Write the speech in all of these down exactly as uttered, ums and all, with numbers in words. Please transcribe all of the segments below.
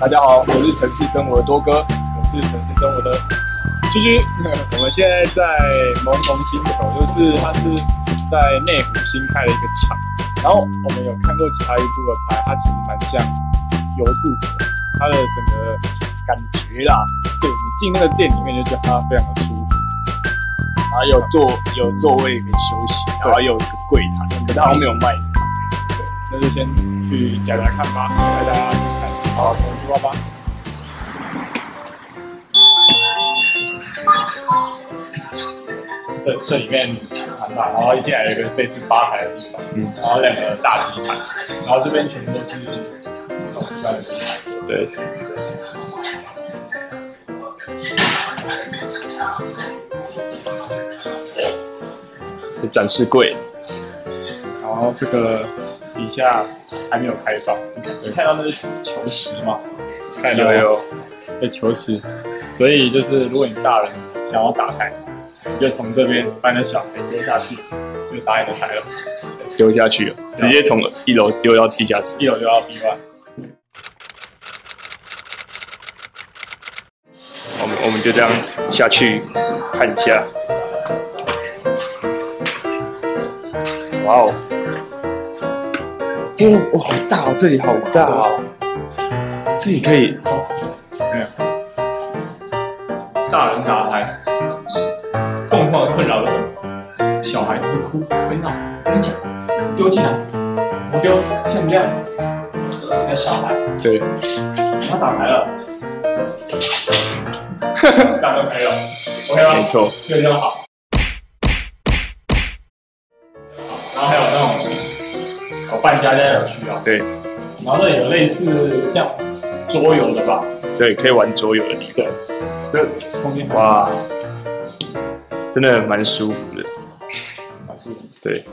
大家好，我是城市生活的多哥，我是城市生活的居居。我们现在在蒙蒙星球，就是它是在内湖新开的一个厂。然后我们有看过其他 YouTube 拍，它其实蛮像油兔的，它的整个感觉啦，对你进那个店里面就觉得它非常的舒服。然后有座有座位可以休息，然后又有一个柜台，可是好像没有卖。对，那就先去夹夹看吧，带大家看。好，我们出发吧。这这里面很大，然后一进来有一个类似吧台的地方，嗯，然后两个大地毯，然后这边全部都是那种一般的地毯。对。展示柜，然后这个底下还没有开放，你看到那是球池吗？看到有，有球池，所以就是如果你大人想要打台，你就从这边把你的小孩丢下去，就打你的台了，丢下去了，直接从一楼丢到地下室，一楼丢到 B 一。我们我们就这样下去看一下。哇哦！哦，哇，好大哦！这里好大哦！这里可以，没有。大人打牌，共同的困扰是什么？小孩子会哭会闹，跟你讲，丢进来，我丢，像这样，那小孩，对，他打牌了，这样就可以了 ，OK 吗？没错，就这样好。然后还有那种有扮家家酒区啊，对。然后这里有类似像桌游的吧？对，可以玩桌游的地方。对，这空间哇，真的蛮舒服的，蛮舒服。对。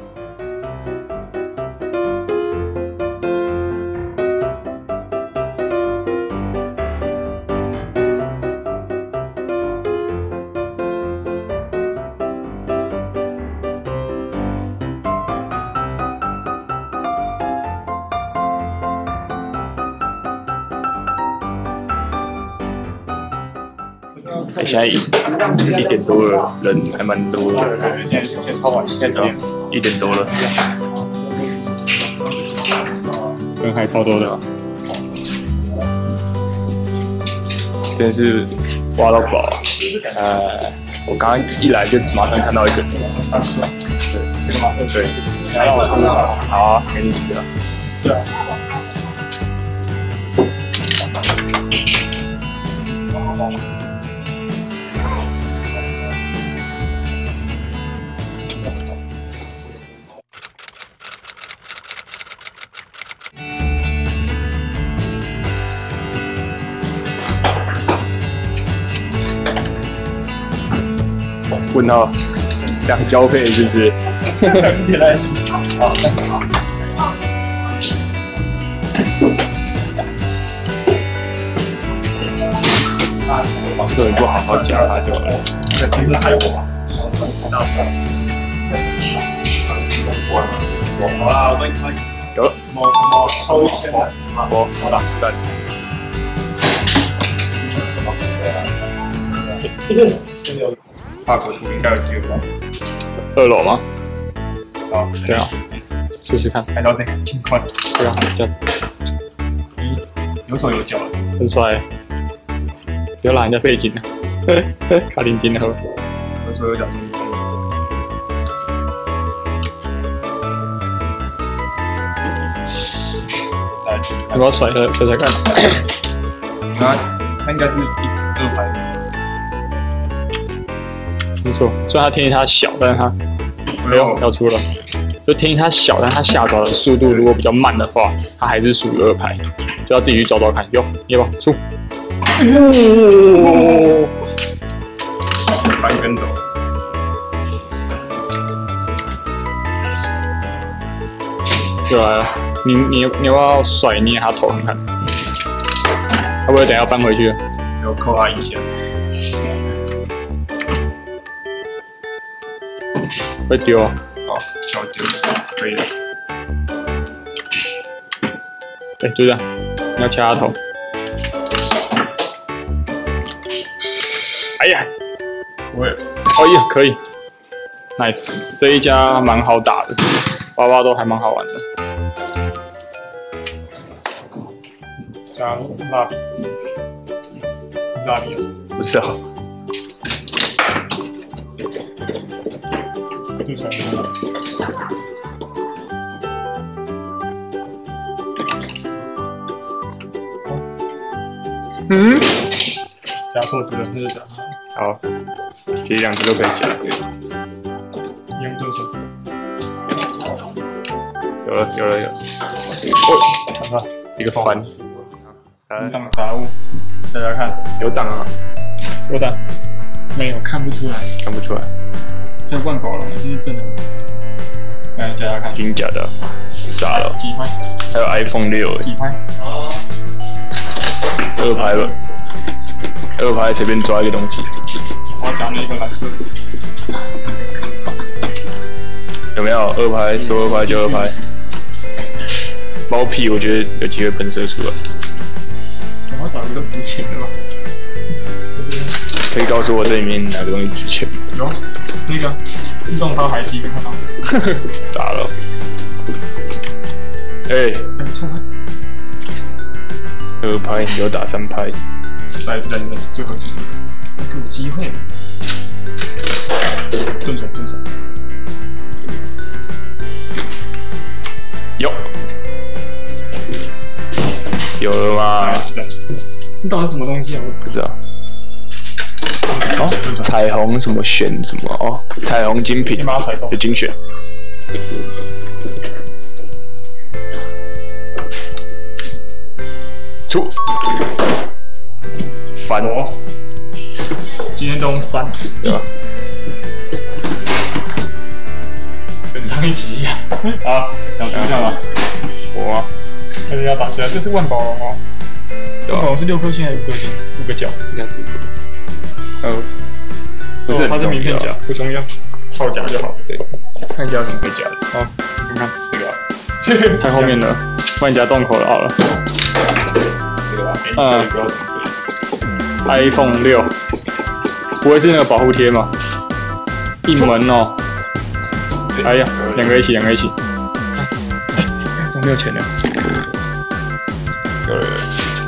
欸、现在一一点多了，人还蛮多的。对对，现在现在超晚，现在几点？一点多了，人还超多的、啊，真是挖到宝啊！呃，我刚刚一来就马上看到一个，啊是啊，对，这个吗？对，来让我吃啊，好啊，给你吃了。对啊。问到两交配是不是？两点来起，好，好。这人不好好讲他就好了。其实还有我，好啦，我跟你看，有什么什么抽签的，我好了，赞。这是什么？这个这个有。法国图应该有机会吧？二楼吗？啊，对啊，试试看。看到这个情况，对啊，这样子，嗯，有手有脚，很帅。不要拉人家背景了，卡丁金了，有手有脚。来，要不要甩甩甩看？啊，他应该是一二排。没错，虽然它天气它小，但是它没有要出了。就天气它小，但它下爪的速度如果比较慢的话，它还是属于二排，就要自己去找找看。有，你要不要出？哦，翻跟斗。就来了，你你你要不要甩捏它头看看？会不会等一下翻回去？要扣它一下。会丢啊！好，小丢，可以了。哎、欸，就这样，你要掐他头。 呀，可以 ，nice， 这一家蛮好打的，娃娃都还蛮好玩的。 加蜡笔，蜡笔不知道。 就成功了。 嗯， 加错字了，那就加。 好，其实两只都可以加。 用对手。 有了，有了，有了。 哦，看看一个翻。 来，档杂物，大家看， 有档啊？ 有档？没有，看不出来， 看不出来。 还有万宝龙，这是真的。来，大家看， 真假的？傻了。 几拍？ 还有 iPhone 六。 几拍？啊。 二拍了。二拍随便抓一个东西。 我要讲那个蓝色的。 有没有二拍？说二拍就二拍。猫屁，我觉得有机会喷射出来。 我要找一个值钱的吧。 可以告诉我这里面哪个东西值钱吗？ 有，那个自动掏海机，看到。 傻了。哎、欸， 错拍。 二拍你有打三拍。 来一次，来一次，最后一次，给我机会。顿手，顿手。 有。有了吗？ 你到底什么东西啊？我不知道。哦，彩虹什么选什么哦？彩虹精品的精选。出。翻。 今天都翻。 对吧？ 跟上一集一样。好，想试看吗？ 我啊。 开始要打起来，这是万宝龙哦。万宝龙是六颗星还是五颗星？五个角， 应该是五个。呃，不是， 它是名片夹，不重要，套夹就好。对， 看一下有什么可以夹的。 好，看看这个，太后面了，帮你夹洞口了，好了。 这个吧， 嗯， 不要什么对。 iPhone 六，不会是那个保护贴吗？一门哦。哎呀，两个一起，两个一起。怎么没有钱呢？有了有了。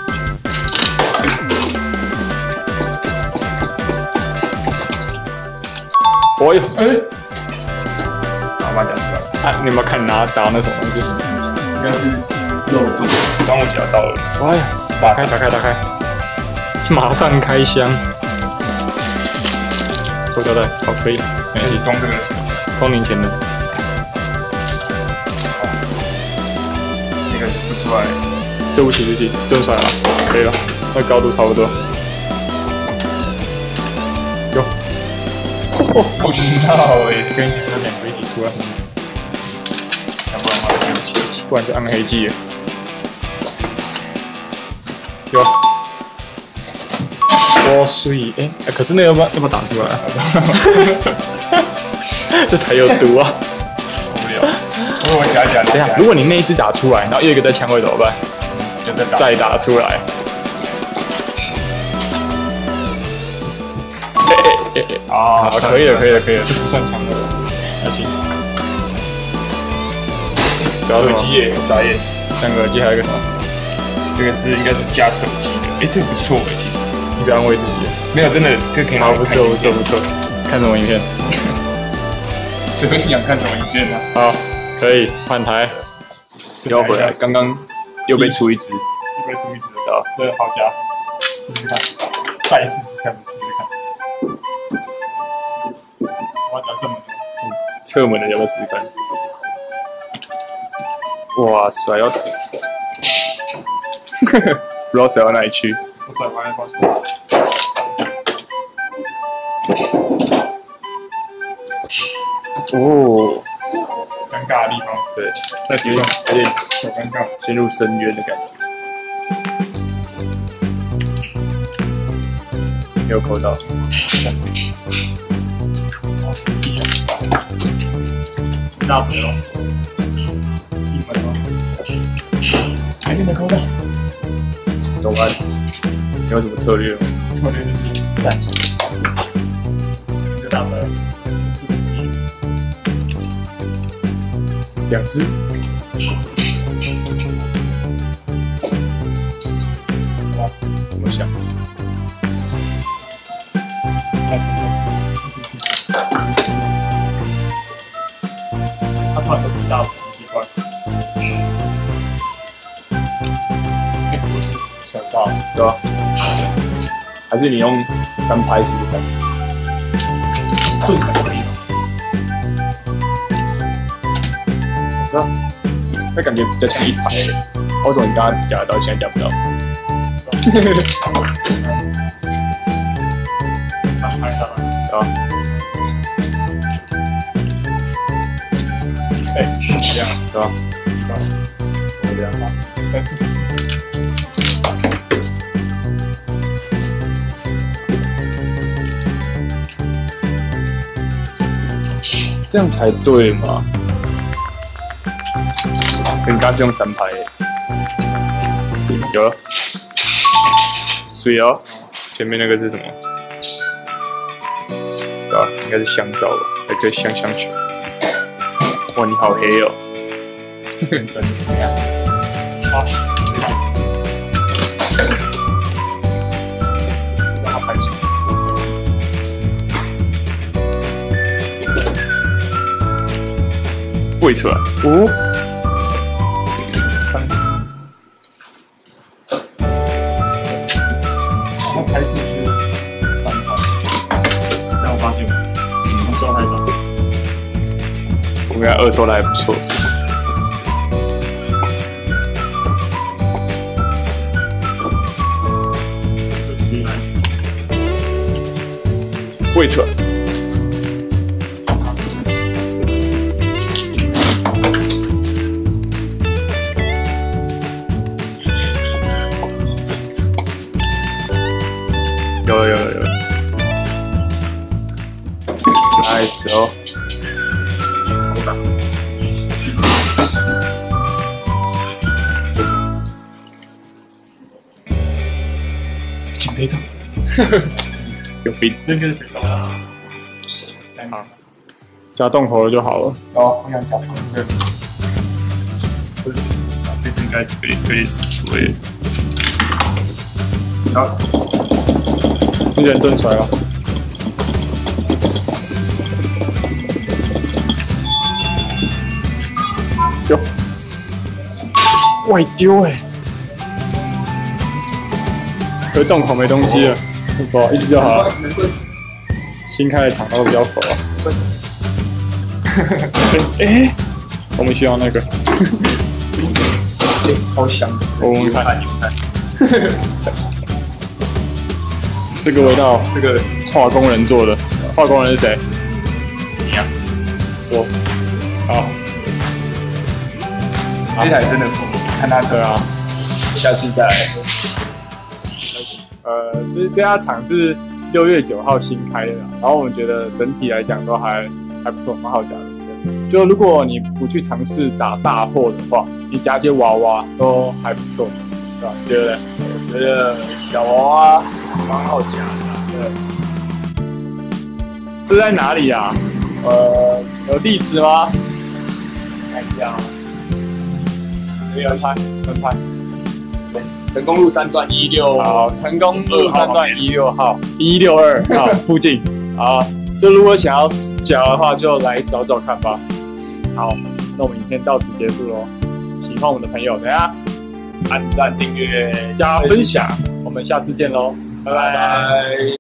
哦哟，哎，好，把它讲出来。啊，你有没有看拿打那什么东西？ 应该是肉粽，端午节要到了。 哎呀，打开，打开，打开，马上开箱。塑胶袋，好，可以了。没关系， 装这个光年前的。 那个不出来。 对不起，对不起，蹲出来了，可以了，那高度差不多。有。哦， 不知道哎， 跟你讲，那两个一起出来， 要不然的话对不起， 不然就暗黑技了。有。哇水，哎、欸，可是那个要不要要不要打出来啊？这台有毒啊！ 无聊。我我讲讲， 等一下，如果你那一只打出来，然后又一个在枪位怎么办？ 就再打， 再打出来。哎哎哎！啊，可以了，可以了，可以了， 这不算强的，还行。 主要是耳机耶，傻眼。 两个耳机还有一个什么？ 这个是应该是加手机的，哎，这个不错哎，其实。 你不要安慰自己。 没有，真的，这个可以拿来看。 不错，不错，不错。看什么影片？ 随便想看什么影片呢？ 好，可以换台。又回来，刚刚又被出一只， 又被出一只了，这个好夹，试试看，再试试看，试试看。我要夹正门的， 侧门的要不要试试看？哇塞，要，不知道甩到哪里去。 我甩回来，抱歉。 哦， 尴尬的地方， 对，那有点有点小尴尬， 陷入深渊的感觉。没有扣到。 大锤哦，一门哦，还没扣到。 懂吗？你有什么策略吗？ 策略就是单手，一个大下水。两只。哇，怎么想？他突然都不大，很奇怪。想到，对吧？还是你用三拍试试看？盾才可以吗？啊，那感觉比较像一排诶。为什么你刚刚夹得到，现在夹不到？三拍上来，啊。哎，这样对吧？这样吧。这样才对嘛？你刚是用三拍，有了，水哦。前面那个是什么？对吧？应该是香皂吧，还可以香香球。哇，你好黑哦！真的黑啊！啊！让它拍出来。喂出来，五、三，然后拍进去三拍，让我发现，嗯，状态上，我们二收的还不错。喂出来。有了有了有了 ，nice 哦！请赔偿，有病！这个是谁搞的？好，加洞口了就好了。哦，我想加黄色。这次应该可以可以水。好。一人盾甩哦！丢，外丢哎！有洞口没东西了，不好意思就好了。新开的厂都比较佛啊。哎哎，我们需要那个，超香的。我们看，你们看。这个味道，这个化工人做的，化工人是谁？你呀，我。好，这台真的不看他车啊，下次再来。呃，这这家厂是六月九号新开的，然后我们觉得整体来讲都还还不错，蛮好夹的。就如果你不去尝试打大货的话，你夹一些娃娃都还不错，对吧？觉得？我觉得小娃娃蛮好夹的。对，这在哪里啊？呃，有地址吗？看一下。这边拍，分拍。成功路三段一六。好，成功路三段一六号，一六二号附近。好，就如果想要夹的话，就来找找看吧。好，那我们影片到此结束喽。喜欢我们的朋友，等下按赞、订阅、加分享，我们下次见喽，拜拜。